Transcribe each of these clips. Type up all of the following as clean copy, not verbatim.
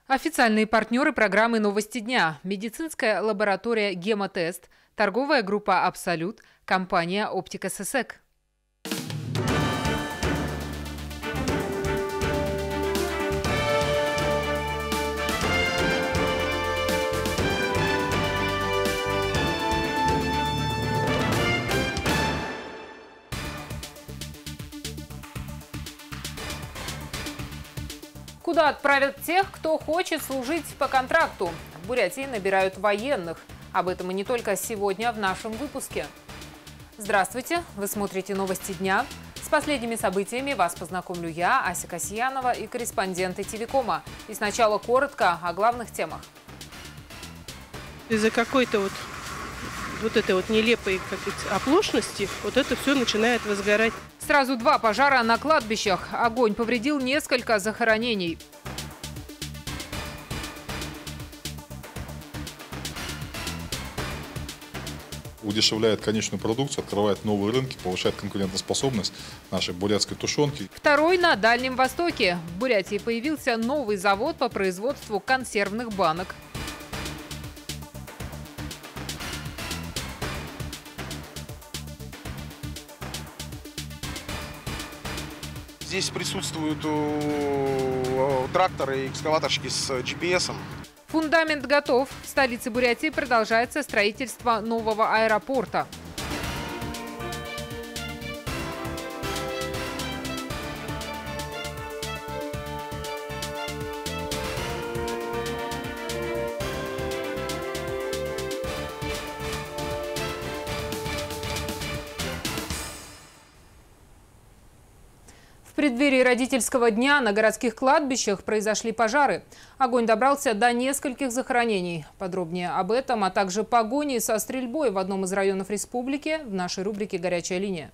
Официальные партнеры программы «Новости дня» – медицинская лаборатория «Гемотест», торговая группа «Абсолют», компания «Оптика ССЭК». Куда отправят тех, кто хочет служить по контракту? В Бурятии набирают военных. Об этом и не только сегодня в нашем выпуске. Здравствуйте! Вы смотрите «Новости дня». С последними событиями вас познакомлю я, Ася Касьянова, и корреспонденты ТВКома. И сначала коротко о главных темах. Из-за какой-то вот этой нелепой оплошности это все начинает возгорать. Сразу два пожара на кладбищах. Огонь повредил несколько захоронений. Удешевляет конечную продукцию, открывает новые рынки, повышает конкурентоспособность нашей бурятской тушенки. Второй на Дальнем Востоке. В Бурятии появился новый завод по производству консервных банок. Здесь присутствуют тракторы и экскаваторщики с GPS. Фундамент готов. В столице Бурятии продолжается строительство нового аэропорта. В преддверии родительского дня на городских кладбищах произошли пожары. Огонь добрался до нескольких захоронений. Подробнее об этом, а также погони со стрельбой в одном из районов республики в нашей рубрике «Горячая линия».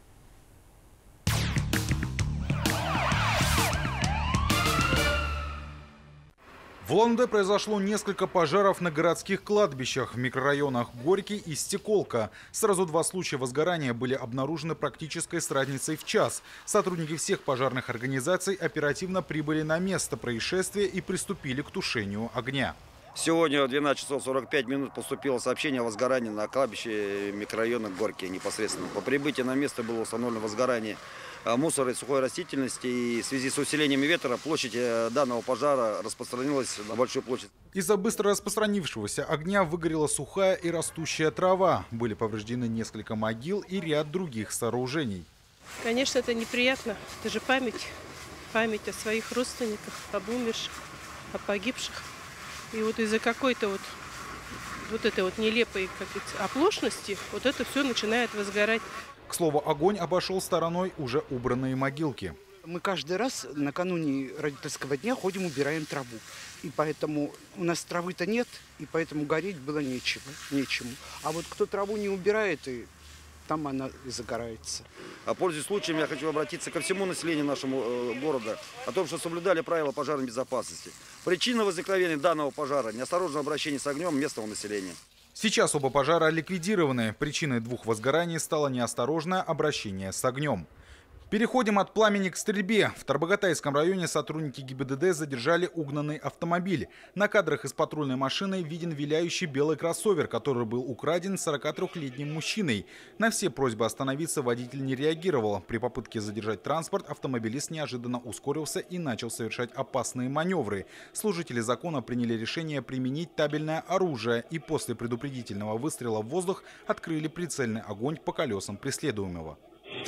В Улан-Удэ произошло несколько пожаров на городских кладбищах в микрорайонах Горький и Стеколка. Сразу два случая возгорания были обнаружены практической с разницей в час. Сотрудники всех пожарных организаций оперативно прибыли на место происшествия и приступили к тушению огня. Сегодня в 12 часов 45 минут поступило сообщение о возгорании на кладбище микрорайона Горький непосредственно. По прибытии на место было установлено возгорание мусора и сухой растительности. И в связи с усилением ветра площадь данного пожара распространилась на большую площадь. Из-за быстро распространившегося огня выгорела сухая и растущая трава. Были повреждены несколько могил и ряд других сооружений. Конечно, это неприятно. Это же память. Память о своих родственниках, об умерших, о погибших. И из-за какой-то этой нелепой оплошности это все начинает возгорать. К слову, огонь обошел стороной уже убранные могилки. Мы каждый раз накануне родительского дня ходим, убираем траву. И поэтому у нас травы-то нет, и поэтому гореть было нечему. А кто траву не убирает, и там она и загорается. А пользуясь случаем, я хочу обратиться ко всему населению нашего города о том, что соблюдали правила пожарной безопасности. Причина возникновения данного пожара – неосторожное обращение с огнем местного населения. Сейчас оба пожара ликвидированы. Причиной двух возгораний стало неосторожное обращение с огнем. Переходим от пламени к стрельбе. В Тарбагатайском районе сотрудники ГИБДД задержали угнанный автомобиль. На кадрах из патрульной машины виден виляющий белый кроссовер, который был украден 43-летним мужчиной. На все просьбы остановиться водитель не реагировал. При попытке задержать транспорт автомобилист неожиданно ускорился и начал совершать опасные маневры. Служители закона приняли решение применить табельное оружие и после предупредительного выстрела в воздух открыли прицельный огонь по колесам преследуемого.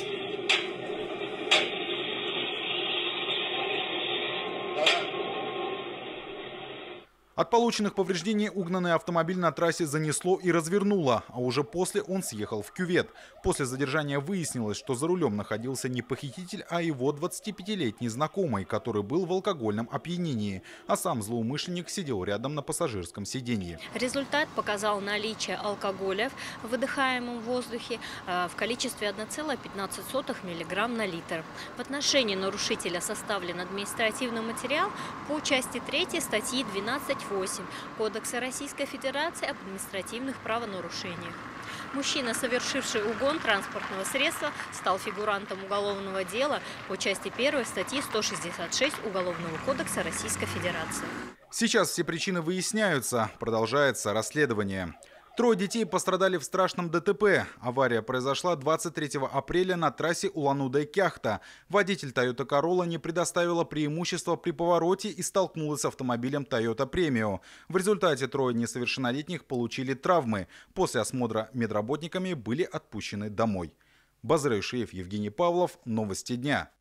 От полученных повреждений угнанный автомобиль на трассе занесло и развернуло, а уже после он съехал в кювет. После задержания выяснилось, что за рулем находился не похититель, а его 25-летний знакомый, который был в алкогольном опьянении, а сам злоумышленник сидел рядом на пассажирском сиденье. Результат показал наличие алкоголя в выдыхаемом воздухе в количестве 1,15 мг на литр. В отношении нарушителя составлен административный материал по части 3 статьи 12 38 Кодекса Российской Федерации об административных правонарушениях. Мужчина, совершивший угон транспортного средства, стал фигурантом уголовного дела по части 1 статьи 166 Уголовного кодекса Российской Федерации. Сейчас все причины выясняются, продолжается расследование. 3 детей пострадали в страшном ДТП. Авария произошла 23 апреля на трассе Улан-Удэ-Кяхта. Водитель Toyota Corolla не предоставила преимущества при повороте и столкнулась с автомобилем Toyota Premio. В результате 3 несовершеннолетних получили травмы. После осмотра медработниками были отпущены домой. Базар Ишиев, Евгений Павлов. Новости дня.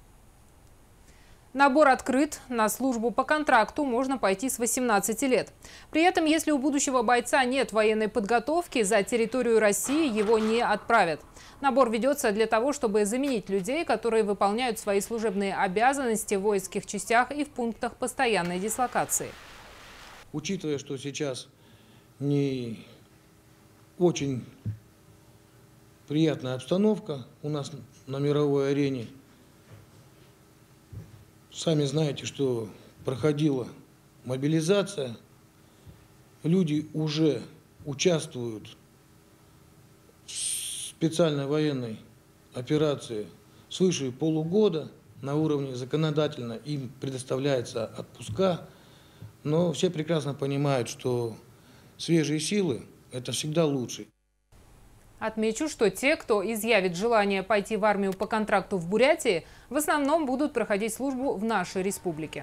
Набор открыт. На службу по контракту можно пойти с 18 лет. При этом, если у будущего бойца нет военной подготовки, за территорию России его не отправят. Набор ведется для того, чтобы заменить людей, которые выполняют свои служебные обязанности в воинских частях и в пунктах постоянной дислокации. Учитывая, что сейчас не очень приятная обстановка у нас на мировой арене, сами знаете, что проходила мобилизация, люди уже участвуют в специальной военной операции свыше полугода. На уровне законодательно им предоставляется отпуска, но все прекрасно понимают, что свежие силы – это всегда лучше. Отмечу, что те, кто изъявит желание пойти в армию по контракту в Бурятии, в основном будут проходить службу в нашей республике.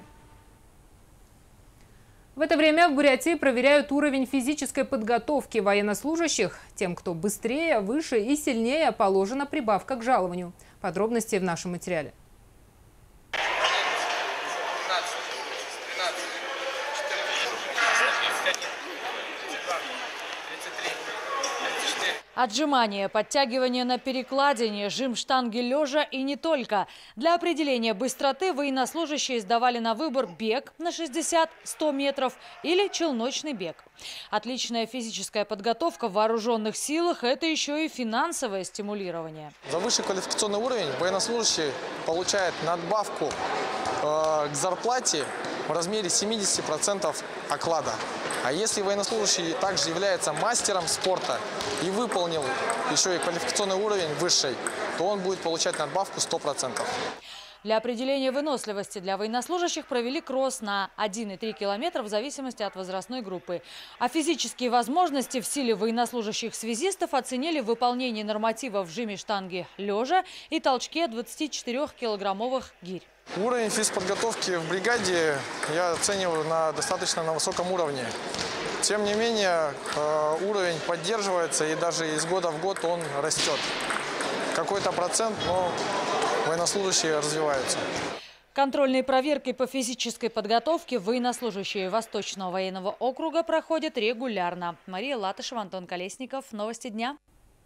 В это время в Бурятии проверяют уровень физической подготовки военнослужащих. Тем, кто быстрее, выше и сильнее, положена прибавка к жалованию. Подробности в нашем материале. Отжимания, подтягивания на перекладине, жим штанги лежа и не только. Для определения быстроты военнослужащие сдавали на выбор бег на 60-100 метров или челночный бег. Отличная физическая подготовка в вооруженных силах – это еще и финансовое стимулирование. За высший квалификационный уровень военнослужащий получает надбавку к зарплате в размере 70% оклада. А если военнослужащий также является мастером спорта и выполнил еще и квалификационный уровень высший, то он будет получать надбавку 100%. Для определения выносливости для военнослужащих провели кросс на 1,3 километра в зависимости от возрастной группы. А физические возможности в силе военнослужащих связистов оценили в выполнении нормативов в жиме штанги лежа и толчке 24-килограммовых гирь. Уровень физподготовки в бригаде я оцениваю на достаточно высоком уровне. Тем не менее, уровень поддерживается и даже из года в год он растет. Какой-то процент, но военнослужащие развиваются. Контрольные проверки по физической подготовке военнослужащие Восточного военного округа проходят регулярно. Мария Латышева, Антон Колесников. Новости дня.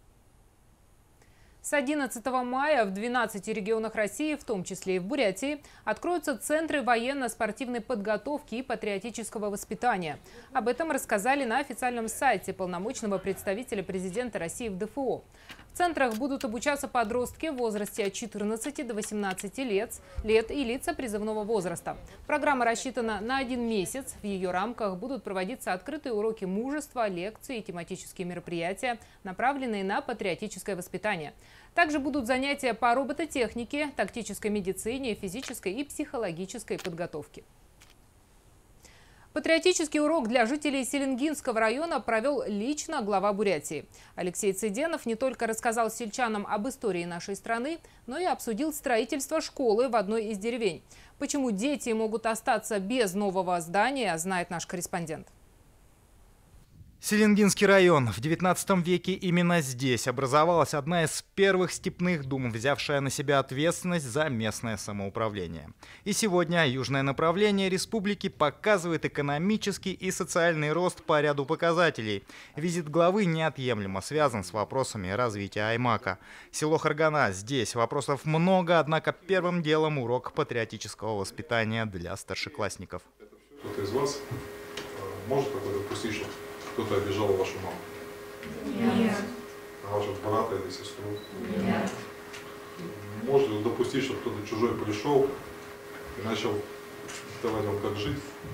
С 11 мая в 12 регионах России, в том числе и в Бурятии, откроются центры военно-спортивной подготовки и патриотического воспитания. Об этом рассказали на официальном сайте полномочного представителя президента России в ДФО. В центрах будут обучаться подростки в возрасте от 14 до 18 лет и лица призывного возраста. Программа рассчитана на 1 месяц. В ее рамках будут проводиться открытые уроки мужества, лекции и тематические мероприятия, направленные на патриотическое воспитание. Также будут занятия по робототехнике, тактической медицине, физической и психологической подготовке. Патриотический урок для жителей Селенгинского района провел лично глава Бурятии. Алексей Цыденов не только рассказал сельчанам об истории нашей страны, но и обсудил строительство школы в одной из деревень. Почему дети могут остаться без нового здания, знает наш корреспондент. Селенгинский район. В 19 веке именно здесь образовалась одна из первых степных дум, взявшая на себя ответственность за местное самоуправление. И сегодня южное направление республики показывает экономический и социальный рост по ряду показателей. Визит главы неотъемлемо связан с вопросами развития Аймака. Село Харгана. Здесь вопросов много, однако первым делом урок патриотического воспитания для старшеклассников. Кто-то из вас может такое допустить, что кто-то обижал вашу маму? Нет. А вашего брата или сестру? Нет. Можете допустить, что кто-то чужой пришел и начал давать вам как жить, а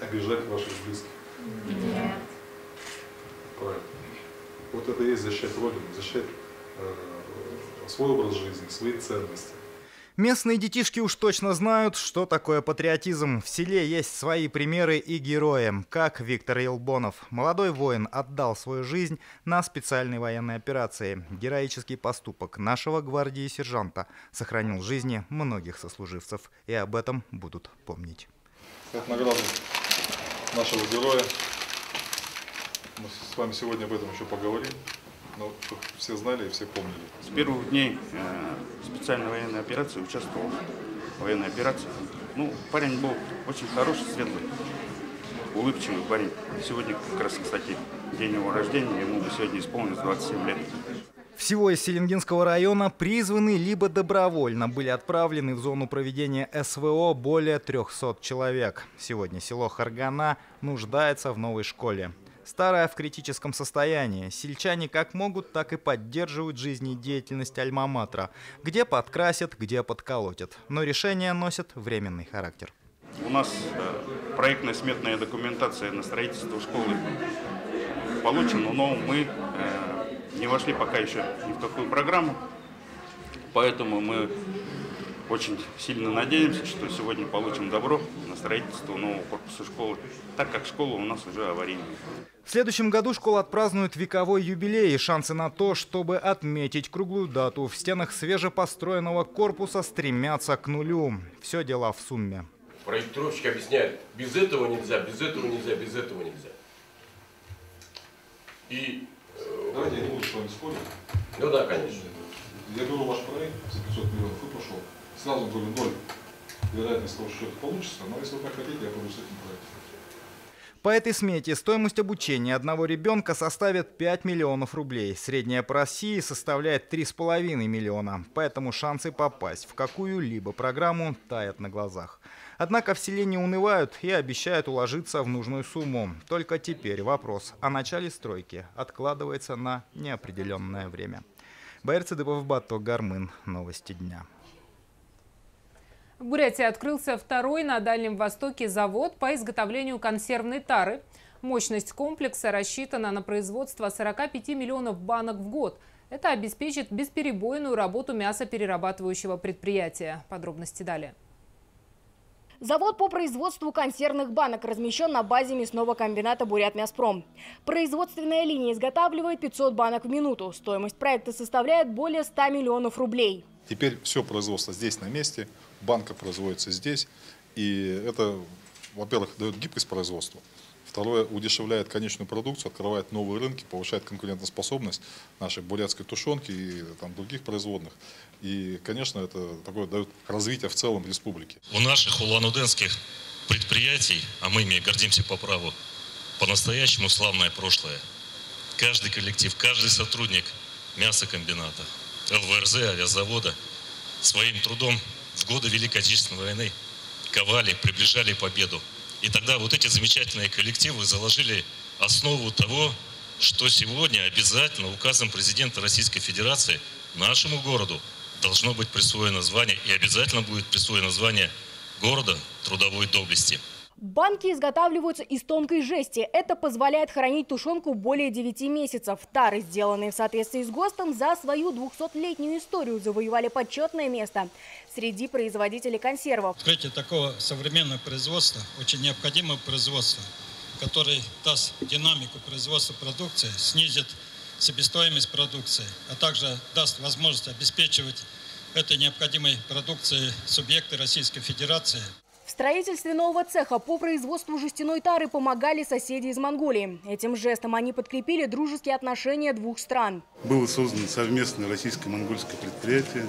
обижать ваших близких? Нет. Правильно. Вот это и есть защищать Родину, защищать свой образ жизни, свои ценности. Местные детишки уж точно знают, что такое патриотизм. В селе есть свои примеры и герои, как Виктор Елбонов. Молодой воин отдал свою жизнь на специальной военной операции. Героический поступок нашего гвардии сержанта сохранил жизни многих сослуживцев. И об этом будут помнить. Как награду нашего героя. Мы с вами сегодня об этом еще поговорим. Но чтобы все знали и все помнили. С первых дней специальной военной операции участвовал в военной операции. Ну, парень был очень хороший, светлый, улыбчивый парень. Сегодня как раз, кстати, день его рождения, ему бы сегодня исполнилось 27 лет. Всего из Селенгинского района призваны либо добровольно были отправлены в зону проведения СВО более 300 человек. Сегодня село Харгана нуждается в новой школе. Старая в критическом состоянии. Сельчане как могут, так и поддерживают жизнедеятельность альма-матера. Где подкрасят, где подколотят. Но решения носят временный характер. У нас проектная сметная документация на строительство школы получена, но мы не вошли пока еще ни в какую программу. Поэтому мы очень сильно надеемся, что сегодня получим добро на строительство нового корпуса школы, так как школа у нас уже аварийная. В следующем году школа отпразднует вековой юбилей, и шансы на то, чтобы отметить круглую дату в стенах свежепостроенного корпуса, стремятся к нулю. Все дело в сумме. Проектировщик объясняет, без этого нельзя, без этого нельзя, без этого нельзя. И... Давайте я не буду с вами спорить. Ну да, конечно. Я беру ваш проект за 500 миллионов и пошел. Сразу говорю, 0 вероятность того, что это получится, но если вы так хотите, я буду с этим проектом. По этой смете стоимость обучения одного ребенка составит 5 миллионов рублей. Средняя по России составляет 3,5 миллиона. Поэтому шансы попасть в какую-либо программу тают на глазах. Однако в селе не унывают и обещают уложиться в нужную сумму. Только теперь вопрос о начале стройки откладывается на неопределенное время. Байер Цыдыпов, Бато, Гармын. Новости дня. В Бурятии открылся второй на Дальнем Востоке завод по изготовлению консервной тары. Мощность комплекса рассчитана на производство 45 миллионов банок в год. Это обеспечит бесперебойную работу мясоперерабатывающего предприятия. Подробности далее. Завод по производству консервных банок размещен на базе мясного комбината «Бурятмяспром». Производственная линия изготавливает 500 банок в минуту. Стоимость проекта составляет более 100 миллионов рублей. Теперь все производство здесь на месте, банка производится здесь. И это, во-первых, дает гибкость производства. Второе, удешевляет конечную продукцию, открывает новые рынки, повышает конкурентоспособность нашей бурятской тушенки и других производных. И, конечно, это такое дает развитие в целом республики. У наших улан-удэнских предприятий, а мы ими гордимся по праву, по-настоящему славное прошлое. Каждый коллектив, каждый сотрудник мясокомбината, ЛВРЗ, авиазавода своим трудом в годы Великой Отечественной войны ковали, приближали победу. И тогда вот эти замечательные коллективы заложили основу того, что сегодня обязательно указом президента Российской Федерации нашему городу должно быть присвоено звание, и обязательно будет присвоено звание города трудовой доблести. Банки изготавливаются из тонкой жести. Это позволяет хранить тушенку более 9 месяцев. Тары, сделанные в соответствии с ГОСТом, за свою 200-летнюю историю завоевали почетное место среди производителей консервов. Открытие такого современного производства, очень необходимое производство, которое даст динамику производства продукции, снизит себестоимость продукции, а также даст возможность обеспечивать этой необходимой продукцией субъекты Российской Федерации. В строительстве нового цеха по производству жестяной тары помогали соседи из Монголии. Этим жестом они подкрепили дружеские отношения двух стран. Было создано совместное российско-монгольское предприятие.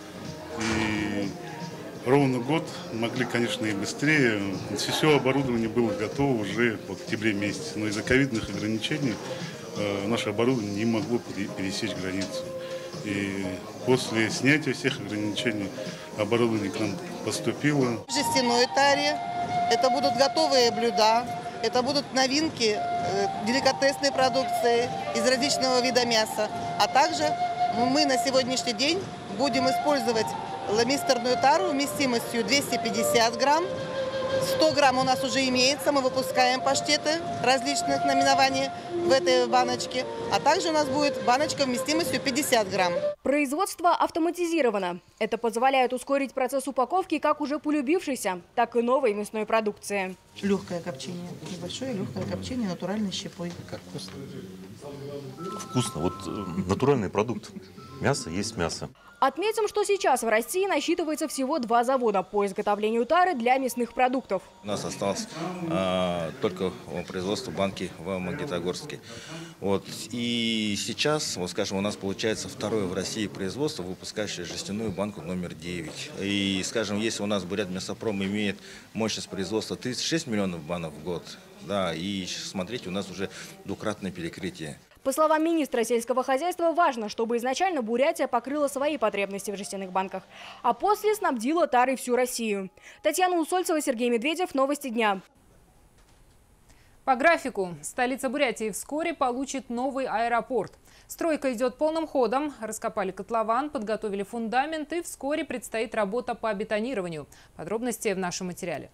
И ровно год, могли, конечно, и быстрее. Все оборудование было готово уже в октябре месяце. Но из-за ковидных ограничений наше оборудование не могло пересечь границу. И после снятия всех ограничений оборудование к нам поступило. В жестяной таре это будут готовые блюда, это будут новинки деликатесной продукции из различного вида мяса. А также мы на сегодняшний день будем использовать ламистерную тару вместимостью 250 грамм 100 грамм у нас уже имеется, мы выпускаем паштеты различных наименований в этой баночке. А также у нас будет баночка вместимостью 50 грамм. Производство автоматизировано. Это позволяет ускорить процесс упаковки как уже полюбившейся, так и новой мясной продукции. Легкое копчение, небольшое легкое копчение натуральной щепой. Как вкусно. Вкусно. Вот натуральный продукт. Мясо есть мясо. Отметим, что сейчас в России насчитывается всего 2 завода по изготовлению тары для мясных продуктов. У нас осталось только производство банки в Магнитогорске. Вот. И сейчас, вот скажем, у нас получается второе в России производство, выпускающее жестяную банку номер 9. И, скажем, если у нас Бурятмясопром имеет мощность производства 36 миллионов банок в год, да, и смотрите, у нас уже двукратное перекрытие. По словам министра сельского хозяйства, важно, чтобы изначально Бурятия покрыла свои потребности в жестяных банках, а после снабдила тарой всю Россию. Татьяна Усольцева, Сергей Медведев. Новости дня. По графику, столица Бурятии вскоре получит новый аэропорт. Стройка идет полным ходом. Раскопали котлован, подготовили фундамент и вскоре предстоит работа по бетонированию. Подробности в нашем материале.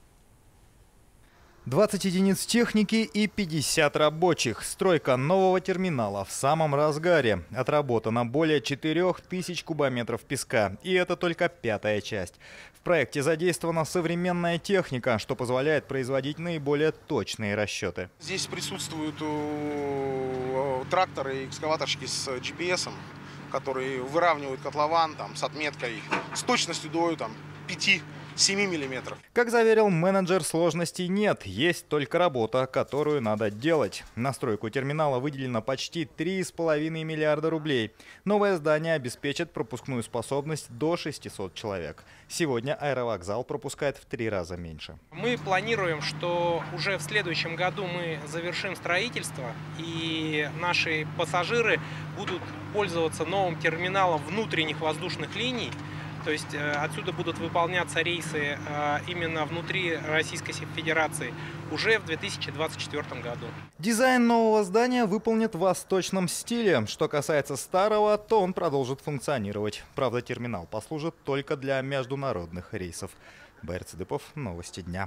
20 единиц техники и 50 рабочих. Стройка нового терминала в самом разгаре. Отработано более 4000 кубометров песка. И это только 5-я часть. В проекте задействована современная техника, что позволяет производить наиболее точные расчеты. Здесь присутствуют тракторы и экскаваторщики с GPS, которые выравнивают котлован с отметкой, с точностью до 5-7 миллиметров. Как заверил менеджер, сложностей нет, есть только работа, которую надо делать. На стройку терминала выделено почти 3,5 миллиарда рублей. Новое здание обеспечит пропускную способность до 600 человек. Сегодня аэровокзал пропускает в 3 раза меньше. Мы планируем, что уже в следующем году мы завершим строительство, и наши пассажиры будут пользоваться новым терминалом внутренних воздушных линий. То есть отсюда будут выполняться рейсы именно внутри Российской Федерации уже в 2024 году. Дизайн нового здания выполнен в восточном стиле. Что касается старого, то он продолжит функционировать. Правда, терминал послужит только для международных рейсов. Байер Цыдыпов, новости дня.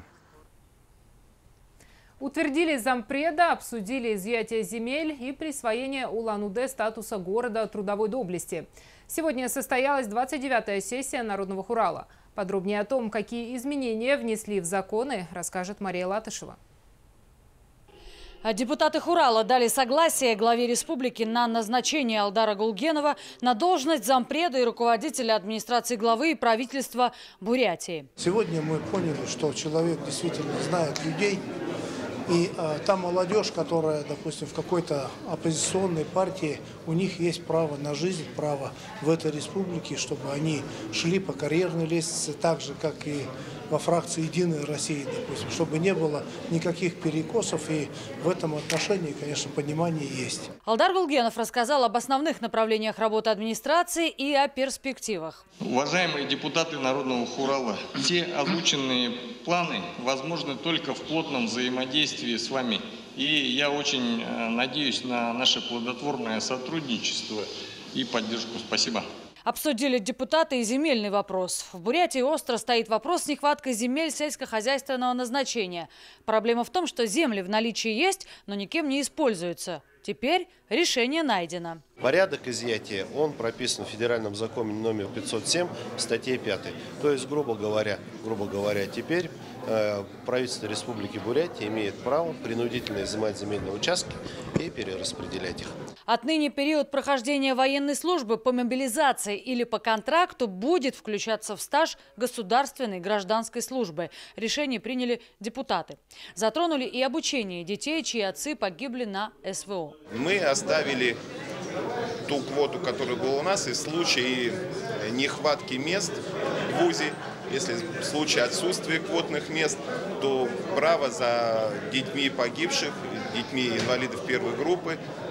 Утвердили зампреда, обсудили изъятие земель и присвоение Улан-Удэ статуса города трудовой доблести. Сегодня состоялась 29-я сессия Народного хурала. Подробнее о том, какие изменения внесли в законы, расскажет Мария Латышева. Депутаты Хурала дали согласие главе республики на назначение Алдара Гулгенова на должность зампреда и руководителя администрации главы и правительства Бурятии. Сегодня мы поняли, что человек действительно знает людей. И та молодежь, которая, допустим, в какой-то оппозиционной партии, у них есть право на жизнь, право в этой республике, чтобы они шли по карьерной лестнице, так же, как и во фракции «Единой России», допустим, чтобы не было никаких перекосов, и в этом отношении, конечно, понимание есть. Алдар Гулгенов рассказал об основных направлениях работы администрации и о перспективах. Уважаемые депутаты Народного хурала, все озвученные планы возможны только в плотном взаимодействии с вами. И я очень надеюсь на наше плодотворное сотрудничество и поддержку. Спасибо. Обсудили депутаты и земельный вопрос. В Бурятии остро стоит вопрос с нехваткой земель сельскохозяйственного назначения. Проблема в том, что земли в наличии есть, но никем не используются. Теперь решение найдено. Порядок изъятия, он прописан в федеральном законе номер 507, статье 5. То есть, грубо говоря, теперь правительство Республики Бурятия имеет право принудительно изымать земельные участки и перераспределять их. Отныне период прохождения военной службы по мобилизации или по контракту будет включаться в стаж государственной гражданской службы. Решение приняли депутаты. Затронули и обучение детей, чьи отцы погибли на СВО. Мы оставили ту квоту, которая была у нас, и в случае нехватки мест в ВУЗе, если в случае отсутствия квотных мест, то право за детьми погибших, детьми инвалидов первой группы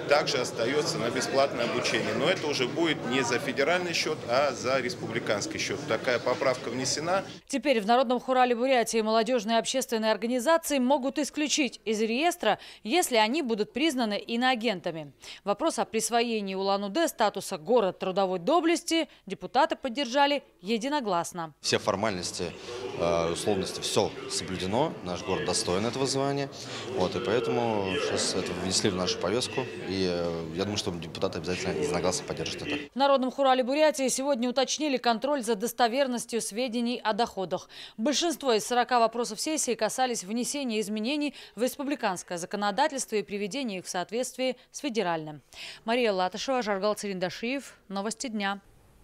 также остается на бесплатное обучение. Но это уже будет не за федеральный счет, а за республиканский счет. Такая поправка внесена. Теперь в Народном хурале Бурятии молодежные общественные организации могут исключить из реестра, если они будут признаны иноагентами. Вопрос о присвоении Улан-Удэ статуса «Город трудовой доблести» депутаты поддержали единогласно. Все формальности, условности, все соблюдено. Наш город достоин этого звания. Вот, и поэтому сейчас это внесли в нашу повестку. И я думаю, что депутаты обязательно единогласно поддержат это. В Народном хурале Бурятии сегодня уточнили контроль за достоверностью сведений о доходах. Большинство из 40 вопросов сессии касались внесения изменений в республиканское законодательство и приведения их в соответствии с федеральным. Мария Латышева, Жаргал Цариндашиев. Новости дня.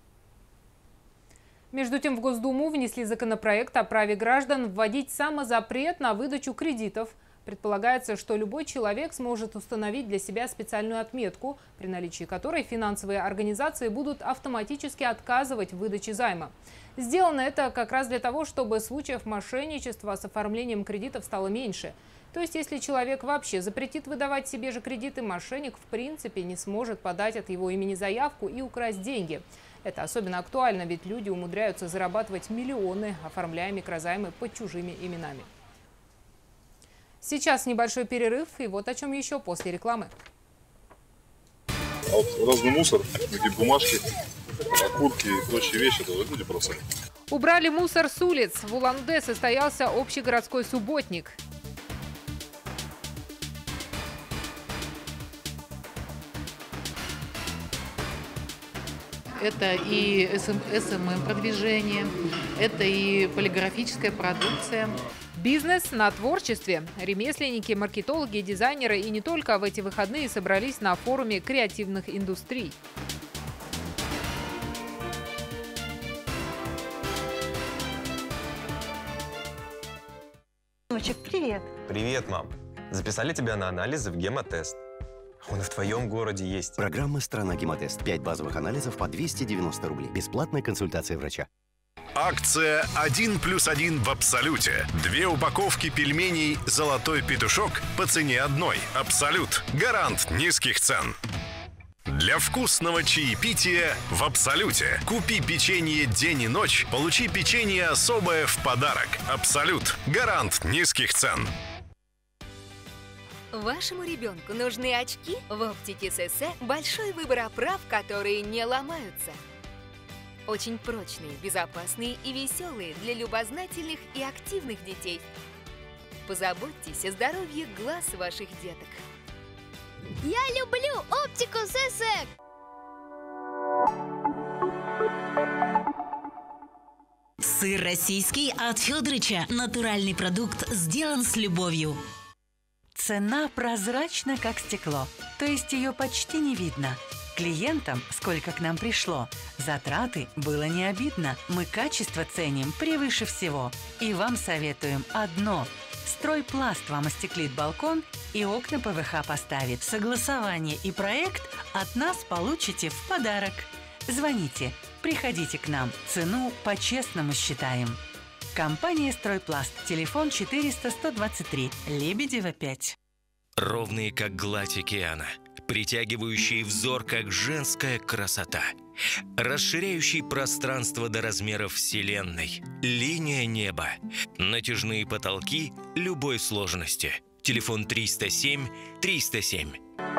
Между тем в Госдуму внесли законопроект о праве граждан вводить самозапрет на выдачу кредитов. Предполагается, что любой человек сможет установить для себя специальную отметку, при наличии которой финансовые организации будут автоматически отказывать в выдаче займа. Сделано это как раз для того, чтобы случаев мошенничества с оформлением кредитов стало меньше. То есть, если человек вообще запретит выдавать себе же кредиты, мошенник в принципе не сможет подать от его имени заявку и украсть деньги. Это особенно актуально, ведь люди умудряются зарабатывать миллионы, оформляя микрозаймы под чужими именами. Сейчас небольшой перерыв, и вот о чем еще после рекламы. А вот разный мусор, такие бумажки, окурки и прочие вещи, это люди бросают. Убрали мусор с улиц. В Улан-Удэ состоялся общегородской субботник. Это и СММ-продвижение, это и полиграфическая продукция. Бизнес на творчестве. Ремесленники, маркетологи, дизайнеры и не только в эти выходные собрались на форуме креативных индустрий. Сыночек, привет. Привет, мам. Записали тебя на анализы в гемотест. Он и в твоем городе есть. Программа «Страна Гемотест». 5 базовых анализов по 290 рублей. Бесплатная консультация врача. Акция 1+1 в Абсолюте. 2 упаковки пельменей «Золотой петушок» по цене одной. Абсолют. Гарант низких цен. Для вкусного чаепития в Абсолюте. Купи печенье день и ночь, получи печенье особое в подарок. Абсолют. Гарант низких цен. Вашему ребенку нужны очки? В оптике ССС большой выбор оправ, которые не ломаются. Очень прочные, безопасные и веселые для любознательных и активных детей. Позаботьтесь о здоровье глаз ваших деток. Я люблю оптику ССС! Сыр российский от Федорыча. Натуральный продукт, сделан с любовью. Цена прозрачна, как стекло, то есть ее почти не видно. Клиентам, сколько к нам пришло, затраты было не обидно. Мы качество ценим превыше всего. И вам советуем одно. Стройпласт вам остеклит балкон и окна ПВХ поставит. Согласование и проект от нас получите в подарок. Звоните, приходите к нам. Цену по-честному считаем. Компания «Стройпласт». Телефон 400-123. Лебедева, 5. Ровные, как гладь океана. Притягивающий взор, как женская красота. Расширяющий пространство до размеров Вселенной. Линия неба. Натяжные потолки любой сложности. Телефон 307-307.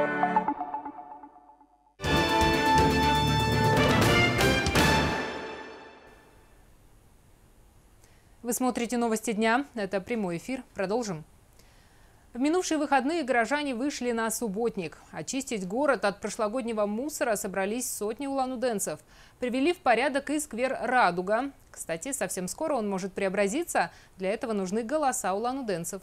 Вы смотрите новости дня. Это прямой эфир. Продолжим. В минувшие выходные горожане вышли на субботник. Очистить город от прошлогоднего мусора собрались сотни улан-удэнцев. Привели в порядок и сквер «Радуга». Кстати, совсем скоро он может преобразиться. Для этого нужны голоса улан-удэнцев.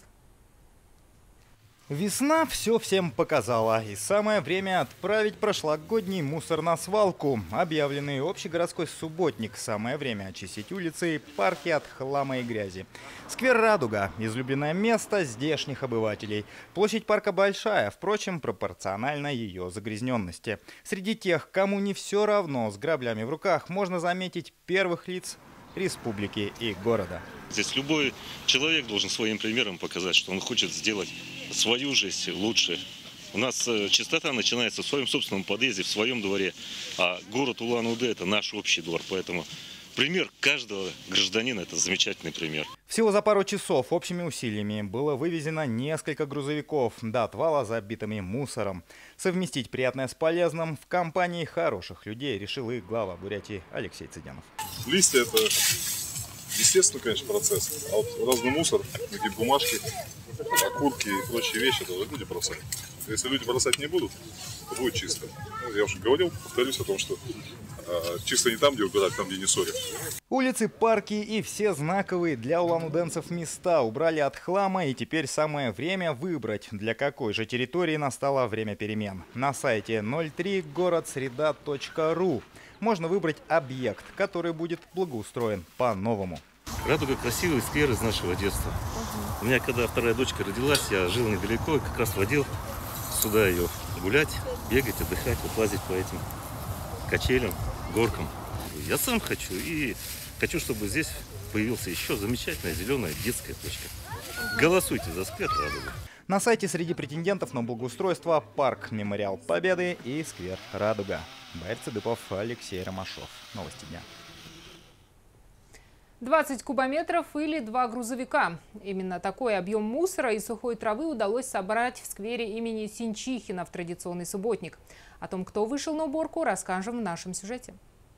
Весна все всем показала, и самое время отправить прошлогодний мусор на свалку. Объявленный общегородской субботник. Самое время очистить улицы и парки от хлама и грязи. Сквер «Радуга» – излюбленное место здешних обывателей. Площадь парка большая, впрочем, пропорционально ее загрязненности. Среди тех, кому не все равно с граблями в руках, можно заметить первых лиц республики и города. Здесь любой человек должен своим примером показать, что он хочет сделать свою жизнь лучше, У нас чистота начинается в своем собственном подъезде, в своем дворе. А город Улан-Удэ – это наш общий двор. Поэтому пример каждого гражданина – это замечательный пример. Всего за пару часов общими усилиями было вывезено несколько грузовиков до отвала забитыми мусором. Совместить приятное с полезным в компании хороших людей решил и глава Бурятии Алексей Цыденов. Листья – это естественный, конечно, процесс. А вот разный мусор, такие бумажки, окурки и прочие вещи должны люди бросать. Если люди бросать не будут, то будет чисто. Я уже говорил, повторюсь о том, что чисто не там, где убирать, там, где не ссорят. Улицы, парки и все знаковые для улан-удэнцев места убрали от хлама, и теперь самое время выбрать, для какой же территории настало время перемен. На сайте 03городсреда.ру можно выбрать объект, который будет благоустроен по-новому. Радуга – красивый сквер из нашего детства. У меня, когда вторая дочка родилась, я жил недалеко и как раз водил сюда ее гулять, бегать, отдыхать, вот лазить по этим качелям, горкам. Я сам хочу и хочу, чтобы здесь появился еще замечательная зеленая детская точка. Голосуйте за сквер Радуга. На сайте среди претендентов на благоустройство парк Мемориал Победы и сквер Радуга. Борис Цыдыпов, Алексей Ромашов. Новости дня. 20 кубометров или 2 грузовика. Именно такой объем мусора и сухой травы удалось собрать в сквере имени Синчихина в традиционный субботник. О том, кто вышел на уборку, расскажем в нашем сюжете.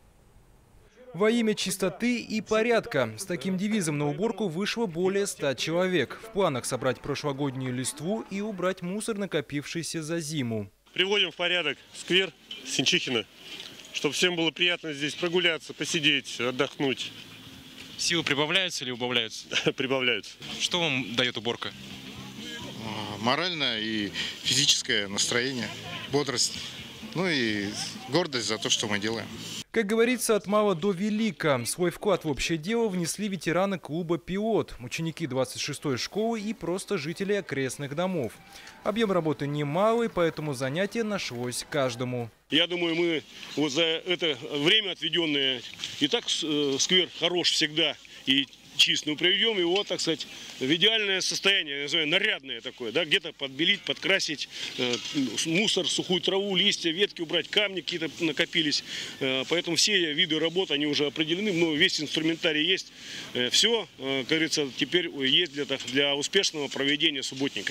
Во имя чистоты и порядка. С таким девизом на уборку вышло более 100 человек. В планах собрать прошлогоднюю листву и убрать мусор, накопившийся за зиму. Приводим в порядок сквер Синчихина, чтобы всем было приятно здесь прогуляться, посидеть, отдохнуть. Силы прибавляются или убавляются? Прибавляются. Что вам дает уборка? Моральное и физическое настроение, бодрость, ну и гордость за то, что мы делаем. Как говорится, от мала до велика. Свой вклад в общее дело внесли ветераны клуба «Пилот», ученики 26-й школы и просто жители окрестных домов. Объем работы немалый, поэтому занятие нашлось каждому. Я думаю, мы вот за это время отведенное, и так сквер хорош всегда и чист, но приведем его, так сказать, в идеальное состояние, я называю, нарядное такое, да, где-то подбелить, подкрасить, мусор, сухую траву, листья, ветки убрать, камни какие-то накопились. Поэтому все виды работ, они уже определены, но весь инструментарий есть. Все, как говорится, теперь есть для успешного проведения субботника.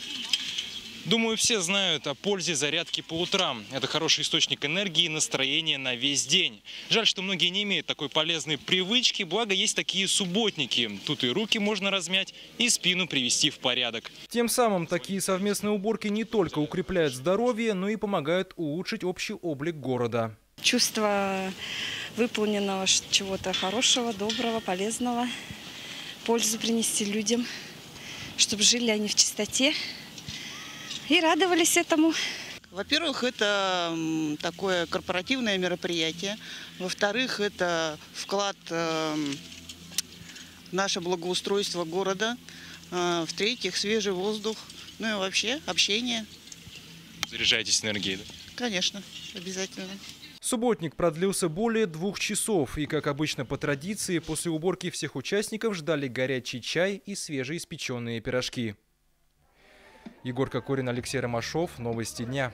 Думаю, все знают о пользе зарядки по утрам. Это хороший источник энергии и настроения на весь день. Жаль, что многие не имеют такой полезной привычки, благо есть такие субботники. Тут и руки можно размять, и спину привести в порядок. Тем самым такие совместные уборки не только укрепляют здоровье, но и помогают улучшить общий облик города. Чувство выполненного чего-то хорошего, доброго, полезного, пользу принести людям, чтобы жили они в чистоте и радовались этому. Во-первых, это такое корпоративное мероприятие. Во-вторых, это вклад в наше благоустройство города. В-третьих, свежий воздух. Ну и вообще общение. Заряжаетесь энергией, да? Конечно, обязательно. Субботник продлился более 2 часов. И, как обычно по традиции, после уборки всех участников ждали горячий чай и свежеиспеченные пирожки. Егор Кокорин, Алексей Ромашов. Новости дня.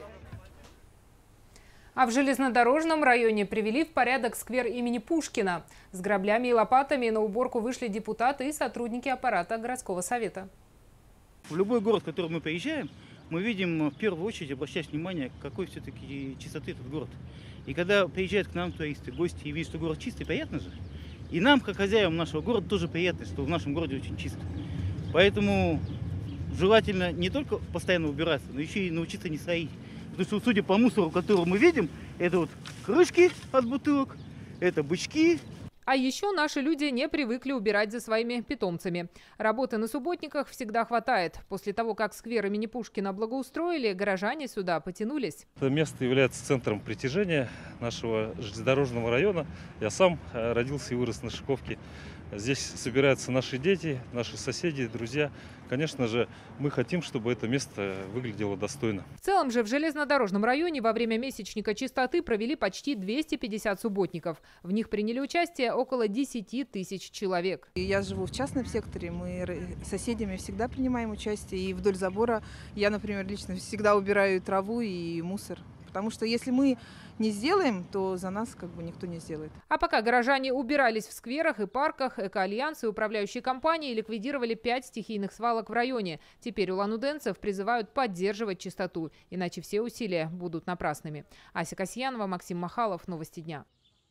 А в железнодорожном районе привели в порядок сквер имени Пушкина. С граблями и лопатами на уборку вышли депутаты и сотрудники аппарата городского совета. В любой город, в который мы приезжаем, мы видим в первую очередь, обращать внимание, какой все-таки чистоты этот город. И когда приезжают к нам туристы, гости и видят, что город чистый, приятно же. И нам, как хозяевам нашего города, тоже приятно, что в нашем городе очень чисто. Поэтому желательно не только постоянно убираться, но еще и научиться не сорить. Потому что, судя по мусору, который мы видим, это вот крышки от бутылок, это бычки. А еще наши люди не привыкли убирать за своими питомцами. Работы на субботниках всегда хватает. После того, как сквер имени Пушкина благоустроили, горожане сюда потянулись. Это место является центром притяжения нашего железнодорожного района. Я сам родился и вырос на Шиковке. Здесь собираются наши дети, наши соседи, друзья. Конечно же, мы хотим, чтобы это место выглядело достойно. В целом же в железнодорожном районе во время месячника чистоты провели почти 250 субботников. В них приняли участие около 10 тысяч человек. Я живу в частном секторе, мы с соседями всегда принимаем участие. И вдоль забора я, например, лично всегда убираю траву и мусор. Потому что если мы не сделаем, то за нас никто не сделает. А пока горожане убирались в скверах и парках, Экоальянс и управляющие компании ликвидировали 5 стихийных свалок в районе. Теперь улан-удэнцев призывают поддерживать чистоту, иначе все усилия будут напрасными. Ася Касьянова, Максим Махалов. Новости дня.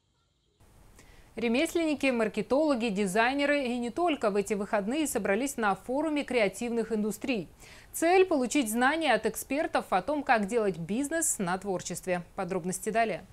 Ремесленники, маркетологи, дизайнеры и не только в эти выходные собрались на форуме креативных индустрий. Цель – получить знания от экспертов о том, как делать бизнес на творчестве. Подробности далее.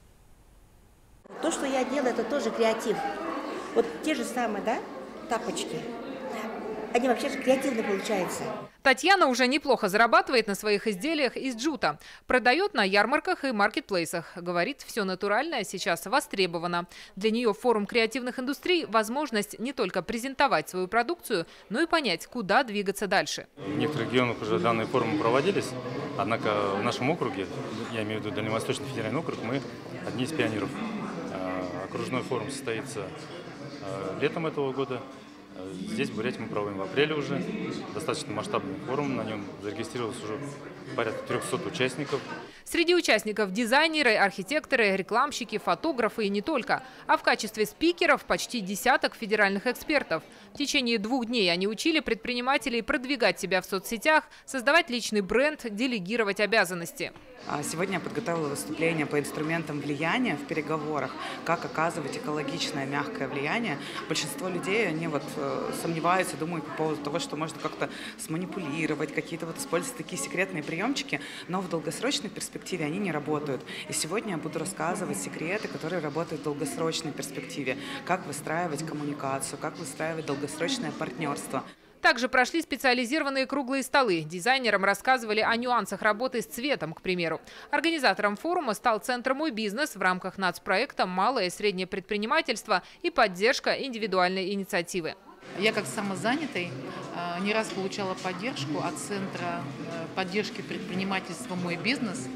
То, что я делаю, это тоже креатив. Вот те же самые, тапочки. Они вообще же креативно получаются. Татьяна уже неплохо зарабатывает на своих изделиях из джута. Продает на ярмарках и маркетплейсах. Говорит, все натуральное сейчас востребовано. Для нее форум креативных индустрий – возможность не только презентовать свою продукцию, но и понять, куда двигаться дальше. В некоторых регионах уже данные форумы проводились. Однако в нашем округе, я имею в виду Дальневосточный федеральный округ, мы одни из пионеров. Окружной форум состоится летом этого года. Здесь, в Бурятии, мы проводим в апреле уже. Достаточно масштабный форум, на нем зарегистрировалось уже порядка 300 участников. Среди участников дизайнеры, архитекторы, рекламщики, фотографы и не только. А в качестве спикеров почти десяток федеральных экспертов. В течение 2 дней они учили предпринимателей продвигать себя в соцсетях, создавать личный бренд, делегировать обязанности. Сегодня я подготовила выступление по инструментам влияния в переговорах, как оказывать экологичное, мягкое влияние. Большинство людей, они сомневаются, думают по поводу того, что можно как-то сманипулировать, какие-то использовать такие секретные приемчики, но в долгосрочной перспективе они не работают. И сегодня я буду рассказывать секреты, которые работают в долгосрочной перспективе, как выстраивать коммуникацию, как выстраивать долгосрочное партнерство. Также прошли специализированные круглые столы. Дизайнерам рассказывали о нюансах работы с цветом, к примеру. Организатором форума стал Центр «Мой бизнес» в рамках нацпроекта «Малое и среднее предпринимательство» и поддержка индивидуальной инициативы. Я как самозанятый не раз получала поддержку от Центра поддержки предпринимательства «Мой бизнес».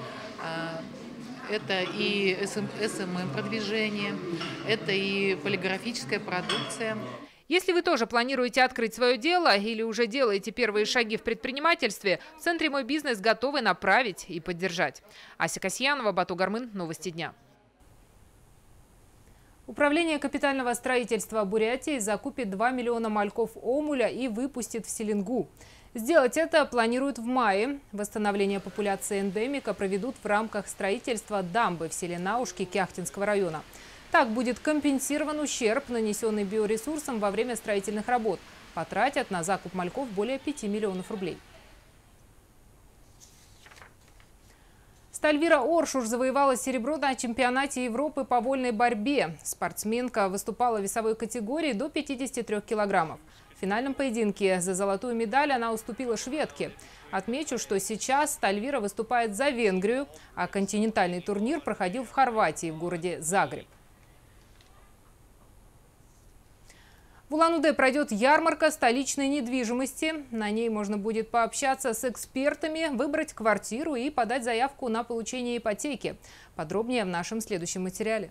Это и СММ-продвижение, это и полиграфическая продукция. Если вы тоже планируете открыть свое дело или уже делаете первые шаги в предпринимательстве, в Центре «Мой бизнес» готовы направить и поддержать. Ася Касьянова, Бату Гармын. Новости дня. Управление капитального строительства Бурятии закупит 2 миллиона мальков омуля и выпустит в Селенгу. Сделать это планируют в мае. Восстановление популяции эндемика проведут в рамках строительства дамбы в селе Наушки Кяхтинского района. Так будет компенсирован ущерб, нанесенный биоресурсом во время строительных работ. Потратят на закуп мальков более 5 миллионов рублей. Стальвира Оршуш завоевала серебро на чемпионате Европы по вольной борьбе. Спортсменка выступала в весовой категории до 53 килограммов. В финальном поединке за золотую медаль она уступила шведке. Отмечу, что сейчас Стальвира выступает за Венгрию, а континентальный турнир проходил в Хорватии, в городе Загреб. В Улан-Удэ пройдет ярмарка столичной недвижимости. На ней можно будет пообщаться с экспертами, выбрать квартиру и подать заявку на получение ипотеки. Подробнее в нашем следующем материале.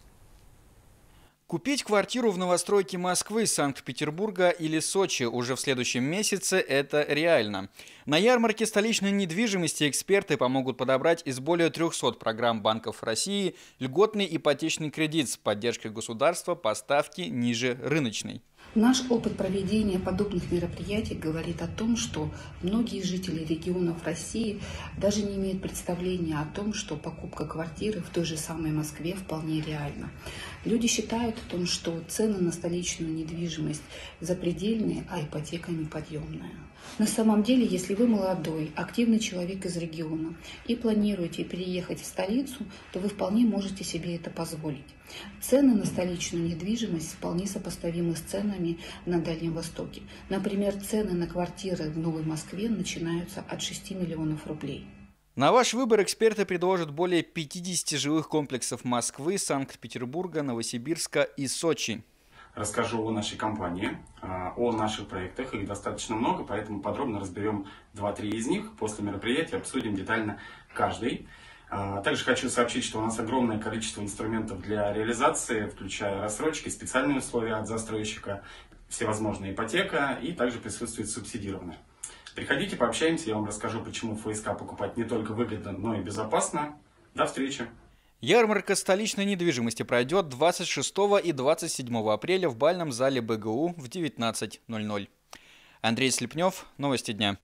Купить квартиру в новостройке Москвы, Санкт-Петербурга или Сочи уже в следующем месяце – это реально. На ярмарке столичной недвижимости эксперты помогут подобрать из более 300 программ банков России льготный ипотечный кредит с поддержкой государства по ставке ниже рыночной. Наш опыт проведения подобных мероприятий говорит о том, что многие жители регионов России даже не имеют представления о том, что покупка квартиры в той же самой Москве вполне реальна. Люди считают о том, что цены на столичную недвижимость запредельные, а ипотека неподъемная. На самом деле, если вы молодой, активный человек из региона и планируете переехать в столицу, то вы вполне можете себе это позволить. Цены на столичную недвижимость вполне сопоставимы с ценами на Дальнем Востоке. Например, цены на квартиры в Новой Москве начинаются от 6 миллионов рублей. На ваш выбор эксперты предложат более 50 жилых комплексов Москвы, Санкт-Петербурга, Новосибирска и Сочи. расскажу о нашей компании, о наших проектах. Их достаточно много, поэтому подробно разберем 2-3 из них. После мероприятия обсудим детально каждый. Также хочу сообщить, что у нас огромное количество инструментов для реализации, включая рассрочки, специальные условия от застройщика, всевозможная ипотека и также присутствует субсидирование. Приходите, пообщаемся, я вам расскажу, почему ФСК покупать не только выгодно, но и безопасно. До встречи! Ярмарка столичной недвижимости пройдет 26 и 27 апреля в бальном зале БГУ в 19:00. Андрей Слепнев, новости дня.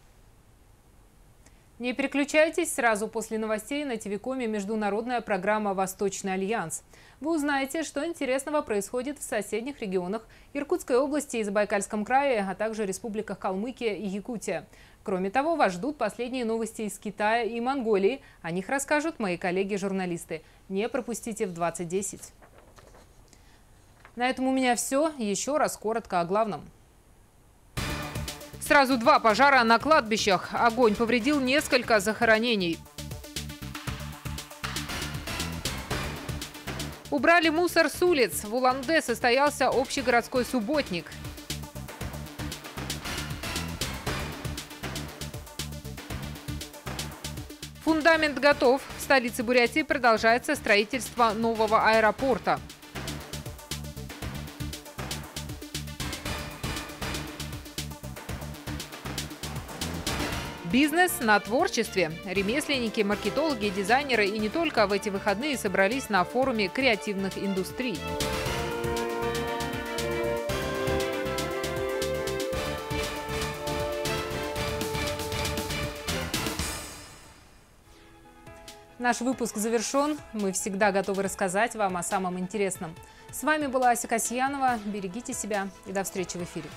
Не переключайтесь, сразу после новостей на ТВ-коме международная программа «Восточный альянс». Вы узнаете, что интересного происходит в соседних регионах Иркутской области и Забайкальском крае, а также республиках Калмыкия и Якутия. Кроме того, вас ждут последние новости из Китая и Монголии. О них расскажут мои коллеги-журналисты. Не пропустите в 20:10. На этом у меня все. Еще раз коротко о главном. Сразу 2 пожара на кладбищах. Огонь повредил несколько захоронений. Убрали мусор с улиц. В Улан-Удэ состоялся общегородской субботник. Фундамент готов. В столице Бурятии продолжается строительство нового аэропорта. Бизнес на творчестве. Ремесленники, маркетологи, дизайнеры и не только в эти выходные собрались на форуме креативных индустрий. Наш выпуск завершен. Мы всегда готовы рассказать вам о самом интересном. С вами была Ася Касьянова. Берегите себя и до встречи в эфире.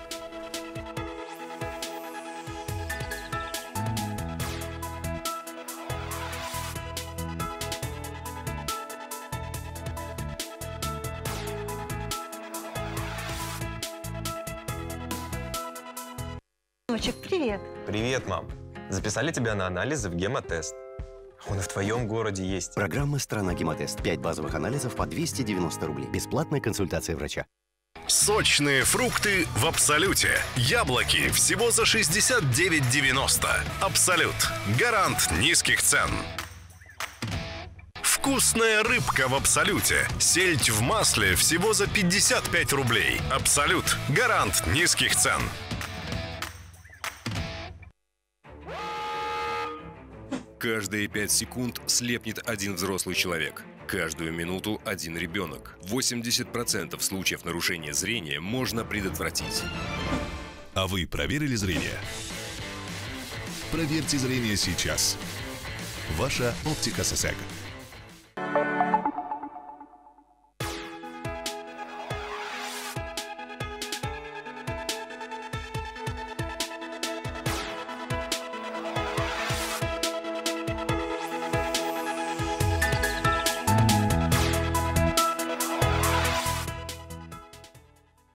Привет. Привет, мам. Записали тебя на анализы в гемотест. Он и в твоем городе есть. Программа «Страна Гемотест». 5 базовых анализов по 290 рублей. Бесплатная консультация врача. Сочные фрукты в Абсолюте. Яблоки всего за 69,90. Абсолют. Гарант низких цен. Вкусная рыбка в Абсолюте. Сельдь в масле всего за 55 рублей. Абсолют. Гарант низких цен. Каждые 5 секунд слепнет один взрослый человек. Каждую минуту один ребенок. 80% случаев нарушения зрения можно предотвратить. А вы проверили зрение? Проверьте зрение сейчас. Ваша Оптика ССЭК.